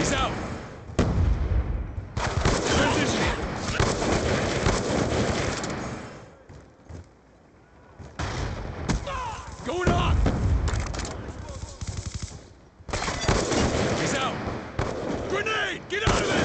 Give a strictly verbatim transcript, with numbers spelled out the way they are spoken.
He's out. Transition. Going up. He's out. Grenade! Get out of there!